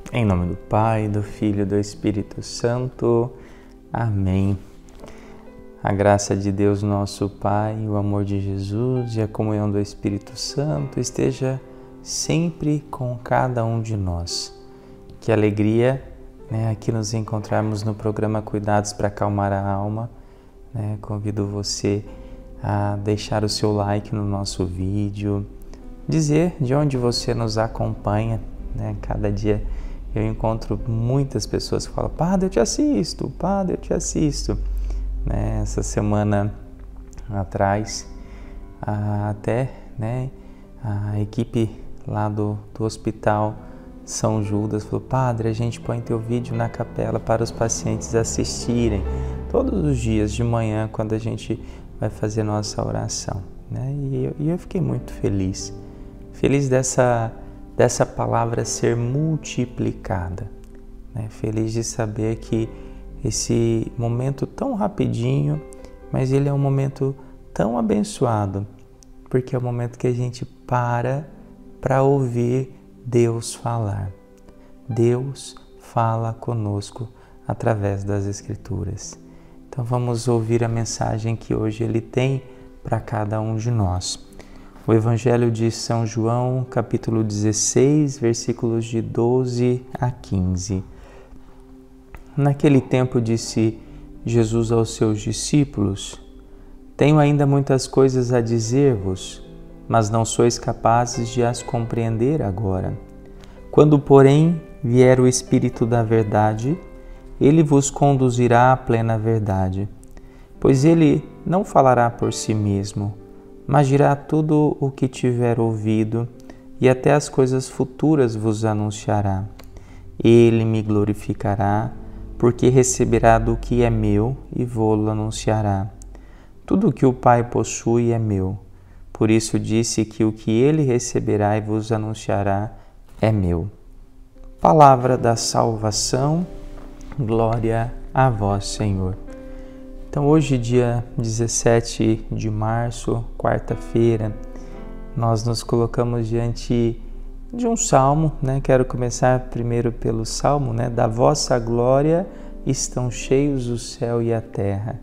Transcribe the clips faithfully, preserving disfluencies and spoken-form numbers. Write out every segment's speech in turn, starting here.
Em nome do Pai, do Filho e do Espírito Santo. Amém. A graça de Deus nosso Pai, o amor de Jesus e a comunhão do Espírito Santo esteja sempre com cada um de nós. Que alegria, né, aqui nos encontrarmos no programa Cuidados para Acalmar a Alma. Né? Convido você a deixar o seu like no nosso vídeo, dizer de onde você nos acompanha. Né? Cada dia eu encontro muitas pessoas que falam: Padre, eu te assisto, Padre, eu te assisto. Né? Essa semana atrás, até né, a equipe lá do, do Hospital São Judas falou: Padre, a gente põe teu vídeo na capela para os pacientes assistirem todos os dias de manhã quando a gente vai fazer nossa oração. Né? E, eu, e eu fiquei muito feliz, feliz dessa dessa palavra ser multiplicada, né? Feliz de saber que esse momento tão rapidinho, mas ele é um momento tão abençoado, porque é o momento que a gente para para ouvir Deus falar. Deus fala conosco através das Escrituras. Então vamos ouvir a mensagem que hoje Ele tem para cada um de nós. O Evangelho de São João, capítulo dezesseis, versículos de doze a quinze. Naquele tempo disse Jesus aos seus discípulos: Tenho ainda muitas coisas a dizer-vos, mas não sois capazes de as compreender agora. Quando, porém, vier o Espírito da verdade, ele vos conduzirá à plena verdade, pois ele não falará por si mesmo, mas dirá tudo o que tiver ouvido, e até as coisas futuras vos anunciará. Ele me glorificará, porque receberá do que é meu e vô-lo anunciará. Tudo o que o Pai possui é meu. Por isso disse que o que ele receberá e vos anunciará é meu. Palavra da salvação, glória a vós, Senhor. Então hoje, dia dezessete de março, quarta-feira, nós nos colocamos diante de um salmo, né? Quero começar primeiro pelo salmo, né? Da vossa glória estão cheios o céu e a terra.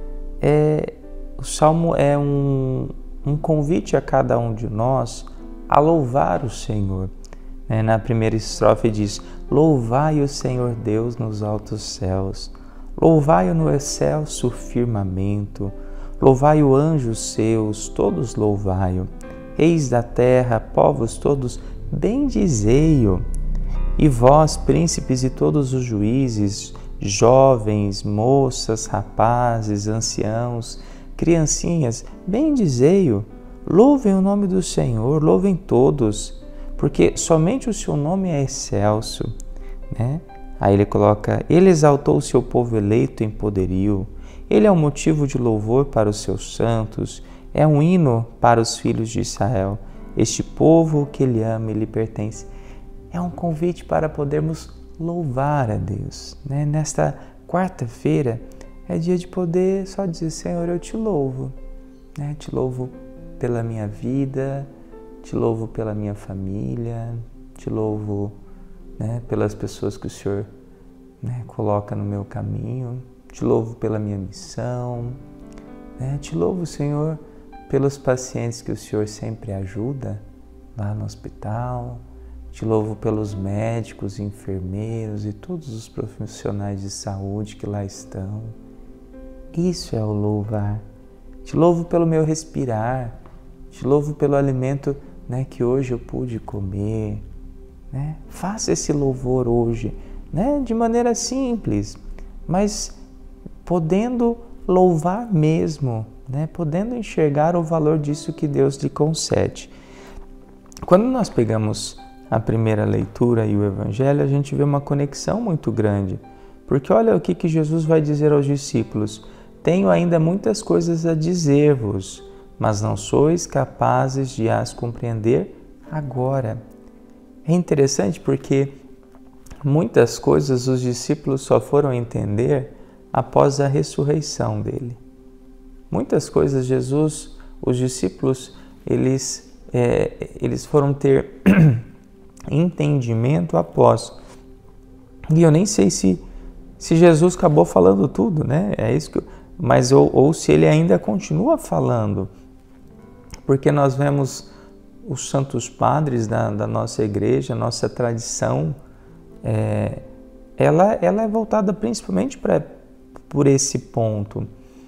É, o salmo é um, um convite a cada um de nós a louvar o Senhor. Né? Na primeira estrofe diz: Louvai o Senhor Deus nos altos céus, louvai-o no excelso firmamento, louvai-o anjos seus, todos louvai-o, reis da terra, povos todos, bendizei-o. E vós, príncipes e todos os juízes, jovens, moças, rapazes, anciãos, criancinhas, bendizei-o. Louvem o nome do Senhor, louvem todos, porque somente o seu nome é excelso. Né? Aí ele coloca: Ele exaltou o seu povo eleito em poderio. Ele é um motivo de louvor para os seus santos. É um hino para os filhos de Israel. Este povo que ele ama e lhe pertence. É um convite para podermos louvar a Deus. Né? Nesta quarta-feira é dia de poder só dizer: Senhor, eu te louvo. Né? Te louvo pela minha vida, te louvo pela minha família, te louvo Né, pelas pessoas que o Senhor né, coloca no meu caminho, te louvo pela minha missão, né, te louvo, Senhor, pelos pacientes que o Senhor sempre ajuda lá no hospital, te louvo pelos médicos, enfermeiros e todos os profissionais de saúde que lá estão. Isso é o louvar. Te louvo pelo meu respirar, te louvo pelo alimento né, que hoje eu pude comer. Né? Faça esse louvor hoje, né? De maneira simples, mas podendo louvar mesmo, né? Podendo enxergar o valor disso que Deus lhe concede. Quando nós pegamos a primeira leitura e o Evangelho, a gente vê uma conexão muito grande, porque olha o que, que Jesus vai dizer aos discípulos: Tenho ainda muitas coisas a dizer-vos, mas não sois capazes de as compreender agora. É interessante porque muitas coisas os discípulos só foram entender após a ressurreição dele. Muitas coisas Jesus, os discípulos, eles, é, eles foram ter entendimento após E eu nem sei se, se Jesus acabou falando tudo, né? É isso que eu, mas ou, ou se ele ainda continua falando. Porque nós vemos os santos padres da, da nossa igreja, a nossa tradição, é, ela, ela é voltada principalmente pra, por esse ponto.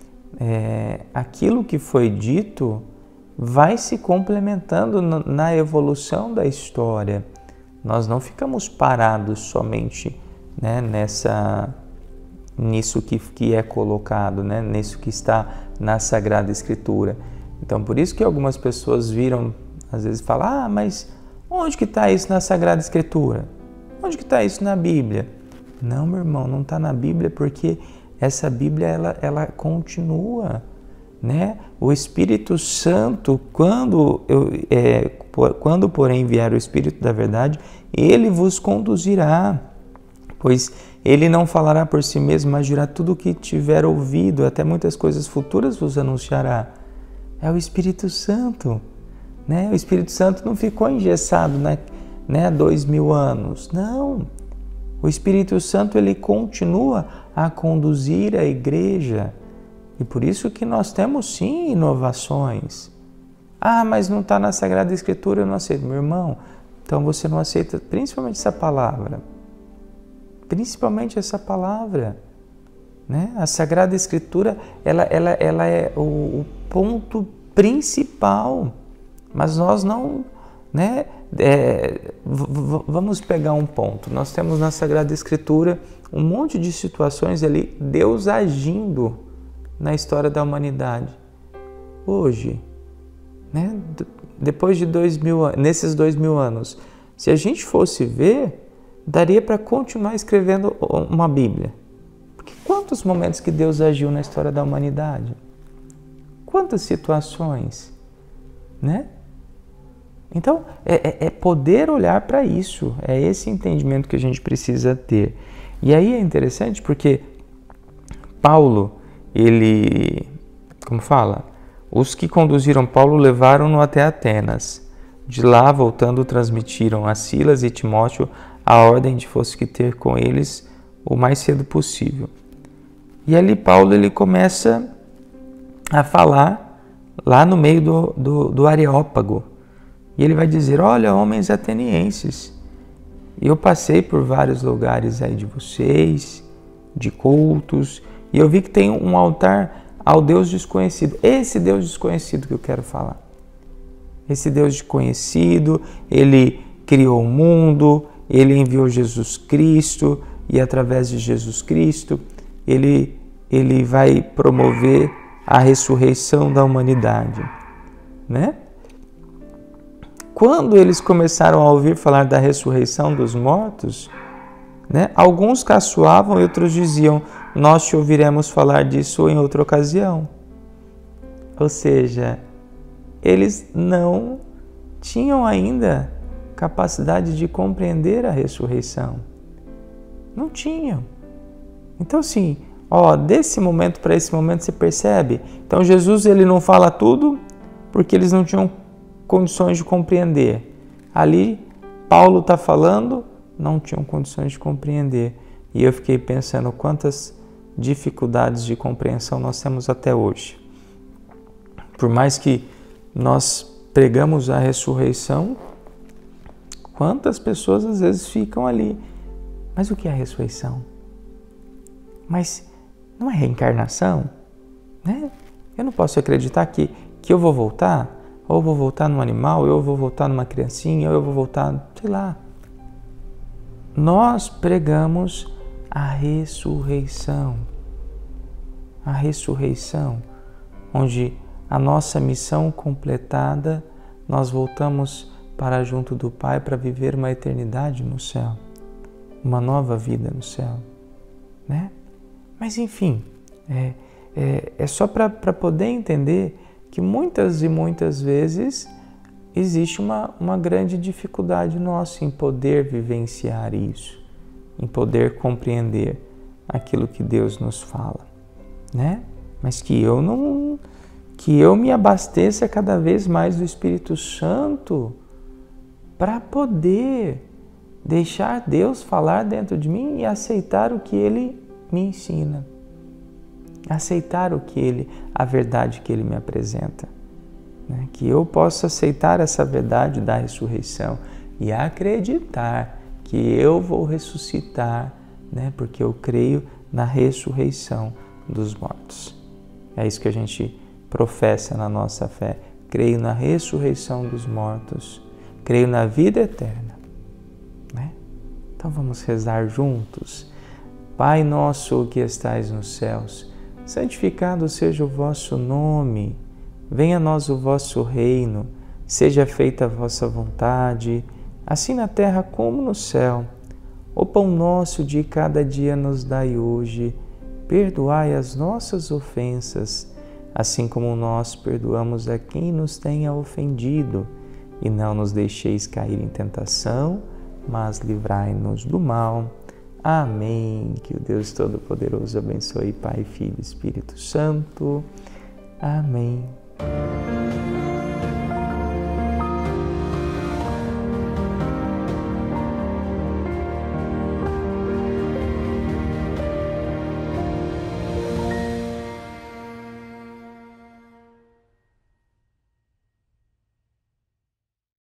É, aquilo que foi dito vai se complementando na evolução da história. Nós não ficamos parados somente, né, nessa, nisso que, que é colocado, né, nisso que está na Sagrada Escritura. Então, por isso que algumas pessoas viram, às vezes falam, ah, mas onde que está isso na Sagrada Escritura? Onde que está isso na Bíblia? Não, meu irmão, não está na Bíblia porque essa Bíblia, ela, ela continua, né? O Espírito Santo, quando, eu, é, por, quando porém vier o Espírito da verdade, ele vos conduzirá, pois ele não falará por si mesmo, mas dirá tudo o que tiver ouvido, até muitas coisas futuras vos anunciará. É o Espírito Santo, né? O Espírito Santo não ficou engessado, né, né, há dois mil anos, não. O Espírito Santo, ele continua a conduzir a igreja. E por isso que nós temos, sim, inovações. Ah, mas não está na Sagrada Escritura, eu não aceito. Meu irmão, então você não aceita principalmente essa palavra. Principalmente essa palavra. Né? A Sagrada Escritura, ela, ela, ela é o, o ponto principal. Mas nós não... Né? É, vamos pegar um ponto. Nós temos na Sagrada Escritura um monte de situações ali, Deus agindo na história da humanidade. Hoje, né? Depois de dois mil anos, nesses dois mil anos, se a gente fosse ver, daria para continuar escrevendo uma Bíblia. Porque quantos momentos que Deus agiu na história da humanidade? Quantas situações, né? Então, é, é poder olhar para isso, é esse entendimento que a gente precisa ter. E aí é interessante porque Paulo, ele, como fala, os que conduziram Paulo levaram-no até Atenas. De lá, voltando, transmitiram a Silas e Timóteo a ordem de fosse que ter com eles o mais cedo possível. E ali Paulo, ele começa a falar lá no meio do, do, do Areópago. E ele vai dizer, olha, homens atenienses, eu passei por vários lugares aí de vocês, de cultos, e eu vi que tem um altar ao Deus desconhecido. Esse Deus desconhecido que eu quero falar. Esse Deus desconhecido, ele criou o mundo, ele enviou Jesus Cristo, e através de Jesus Cristo, ele, ele vai promover a ressurreição da humanidade, né? Quando eles começaram a ouvir falar da ressurreição dos mortos, né, alguns caçoavam e outros diziam, nós te ouviremos falar disso em outra ocasião. Ou seja, eles não tinham ainda capacidade de compreender a ressurreição. Não tinham. Então, assim, ó, desse momento para esse momento você percebe? Então, Jesus, ele não fala tudo porque eles não tinham condições de compreender. Ali, Paulo está falando, não tinham condições de compreender. E eu fiquei pensando quantas dificuldades de compreensão nós temos até hoje. Por mais que nós pregamos a ressurreição, quantas pessoas às vezes ficam ali. Mas o que é a ressurreição? Mas não é reencarnação? Né? Eu não posso acreditar que, que eu vou voltar, ou eu vou voltar num animal, ou eu vou voltar numa criancinha, ou eu vou voltar, sei lá. Nós pregamos a ressurreição. A ressurreição, onde a nossa missão completada, nós voltamos para junto do Pai para viver uma eternidade no céu, uma nova vida no céu, né? Mas enfim, é, é, é só para poder entender que muitas e muitas vezes existe uma, uma grande dificuldade nossa em poder vivenciar isso, em poder compreender aquilo que Deus nos fala, né? Mas que eu não, que eu me abasteça cada vez mais do Espírito Santo para poder deixar Deus falar dentro de mim e aceitar o que Ele me ensina. Aceitar o que Ele, a verdade que Ele me apresenta. Né? Que eu possa aceitar essa verdade da ressurreição e acreditar que eu vou ressuscitar, né? Porque eu creio na ressurreição dos mortos. É isso que a gente professa na nossa fé. Creio na ressurreição dos mortos, creio na vida eterna. Né? Então vamos rezar juntos. Pai nosso que estais nos céus, santificado seja o vosso nome. Venha a nós o vosso reino. Seja feita a vossa vontade, assim na terra como no céu. O pão nosso de cada dia nos dai hoje. Perdoai as nossas ofensas, assim como nós perdoamos a quem nos tenha ofendido. E não nos deixeis cair em tentação, mas livrai-nos do mal. Amém. Que o Deus Todo-Poderoso abençoe, Pai, Filho e Espírito Santo. Amém.